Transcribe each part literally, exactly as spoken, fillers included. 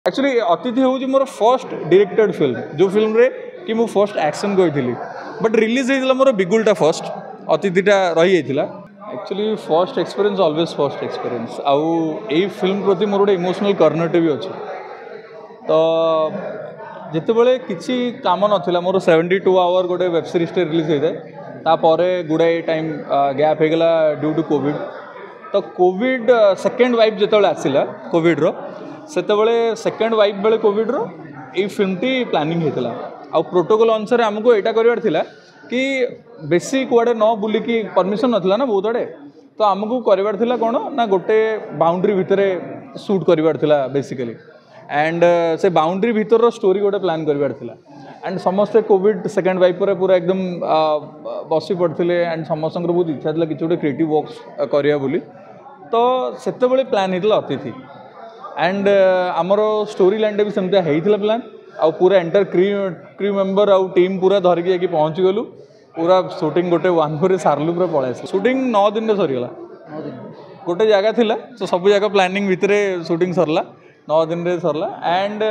Actually Atithi हूँ मोर first directed film जो फिल्म रे कि मु फर्स्ट एक्शन कही बट रिलीज होता मोर बिगुलटा फर्स्ट अतिथिटा रही actually first experience always first experience आउ यही फिल्म प्रति मोर गोटे इमोशनल कर्नटे भी अच्छे तो जितेबाला किसी काम नाला मोर सेवेन्टी टू आवर गोटे वेब सीरीज रिलीज होता है तापर गुड़ाए टाइम गैप होगला ड्यू टू कोविड तो कोविड सेकेंड वाइफ जो आसला कोविड्र से सेकेंड वाइफ बेले कोविड्र ये फिल्मटी प्लानिंग होता आ प्रोटोकॉल अनुसार आमको यहाँ करार कि बेसी कुआड़े न बुलिकी परमिशन नाला ना बहुत आड़े तो आमको करार कौन ना गोटे बाउंड्री भितर शूट करार बेसिकली एंड से बाउंड्री भितर स्टोरी गोटे प्लान करार एंड समस्ते कोविड सेकेंड वाइफ पर पूरा एकदम बसी पड़ते एंड समस्त बहुत इच्छा था कि गोटे क्रिएटिव वर्क करिया बोली तो सेते प्लान होता अतिथि एंड आमर स्टोरी लाइन भी सेमती होता प्लान आउ पूरा एंटर क्री क्रू मेंबर आउ टीम पूरा धरिकी जाकि पहुँची गलु पूरा शूटिंग गोटे वन फोर सारू पूरा पलैस शूटिंग नौ दिन में सरीगला गोटे जगह थिला तो सब जगह प्लानिंग भितर शूटिंग सरला नौ दिन में सरला एंड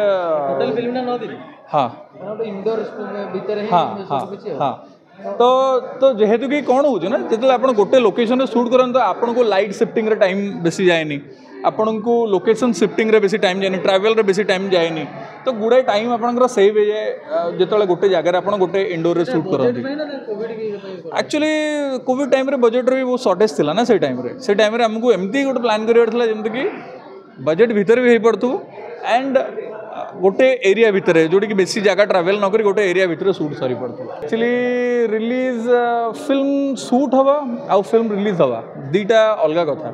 हाँ हाँ हाँ हाँ तो तो जेहेतु कि कौन हो ना जो आप गोटे लोकेशन शूट करते तो आपन को लाइट शिफ्टिंग रे टाइम बेसी जाएनी आपन को लोकेशन शिफ्टिंग रे बेसी टाइम जाए ट्रैवल रे बेसी टाइम जाएनी तो गुड़ाए टाइम आपंकर सेव हो जाए जो गोटे जगह आप गोटे इंडोर रे शूट करते एक्चुअली कोविड टाइम रे बजेट रे भी बहुत शॉर्टेज थिला ना से टाइम रे से टाइम रे हमको एमती गोटे प्लान करार था जमती कि बजेट भितर भी हो पड़ू एंड गोटे एरिया भितर जोटी कि बेसी जगह ट्रैवल न करी गोटे एरिया भितर शूट सरी पड़ता एक्चुअली रिलीज फिल्म शूट हवा आउ फिल्म रिलीज हवा दीटा अलग कथा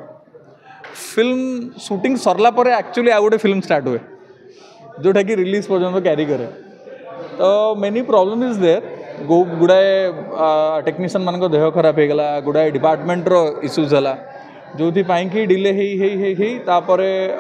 फिल्म शूटिंग सरला पर एक्चुअली आउ गोटे फिल्म स्टार्ट हुए जोटा कि रिलीज पर्यटन क्यारी करे तो मेनी प्रॉब्लम इज देयर गो गुड़ाए टेक्नीशियन मान देह खराब होगला गुड़ाए डिपार्टमेंट रो इश्यूज है जो कि डिले तापर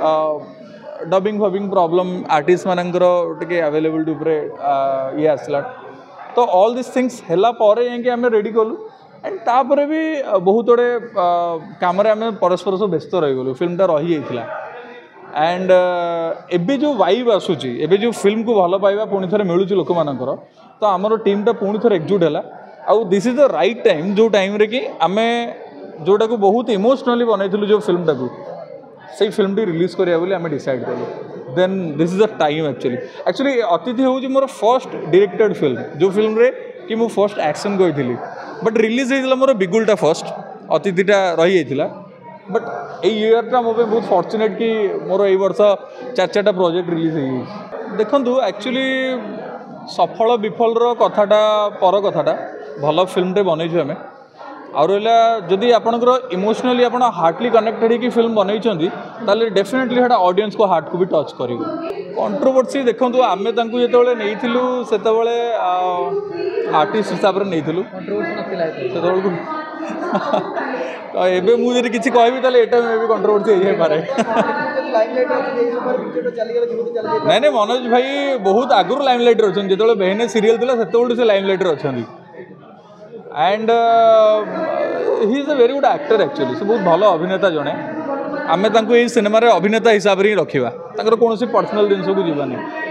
डबिंग फबिंग प्रॉब्लम आर्टिस्ट मानकर टे अवेलेबिलिटी उपरे ये आसला तो ऑल दिस थिंग्स हैला पर जाकि आम रेडी कलु एंड तापर भी बहुत गुड़े काम आम परस्पर सब व्यस्त रहीगलु फिल्मटा रही जाता एंड एबे जो वाइब आसूची एबे जो फिल्म को भल पाइबा पुणी थे मिलूँ लोक मानकर तो आमर टीमटा पुणी थे एकजुट है आउ this is the right time जो टाइम रे कि आम जोटा को बहुत इमोशनली बनई जो फिल्मटा को से फिल्मटी रिलीज करिया बोली आम डिसाइड कलु then this is the time actually actually Atithi हूँ मोर फर्स्ट डायरेक्टेड फिल्म जो फिल्म रे कि मु फर्स्ट एक्शन कही बट रिलीज होता मोर बिगुलटा फर्स्ट अतिथिटा रही जाता बट ये इयरटा मो बहुत फॉर्चुनेट कि मोर ये वर्ष चार चार्टा प्रोजेक्ट रिलीज हो देखु एक्चुअली सफल विफल कथाटा पर कथाटा भल फिल्मटे बनईछु आम और जदि आपणकर इमोशनली आप हार्टली कनेक्टेड होगी फिल्म बनई ताले डेफिनेटली हाँ ऑडियंस को हार्ट को भी टच कर कंट्रोवर्सी देखो आम जो से आर्टिस्ट हिसाब से नहीं तो एबे मुझे किसी कहबी ताले एटा में भी कंट्रोवर्सी हो पारे नहीं नहीं मनोज भाई बहुत आगुरी लाइमलाइट अच्छा जो बेहने सीरियल थी से लाइमलाइट अच्छा and he is a very good actor actually से बहुत भल अभिनेता जड़े आम सिनेमा अभिनेता हिसाब से ही रखा कौन पर्सनल जिनस को जीवानी।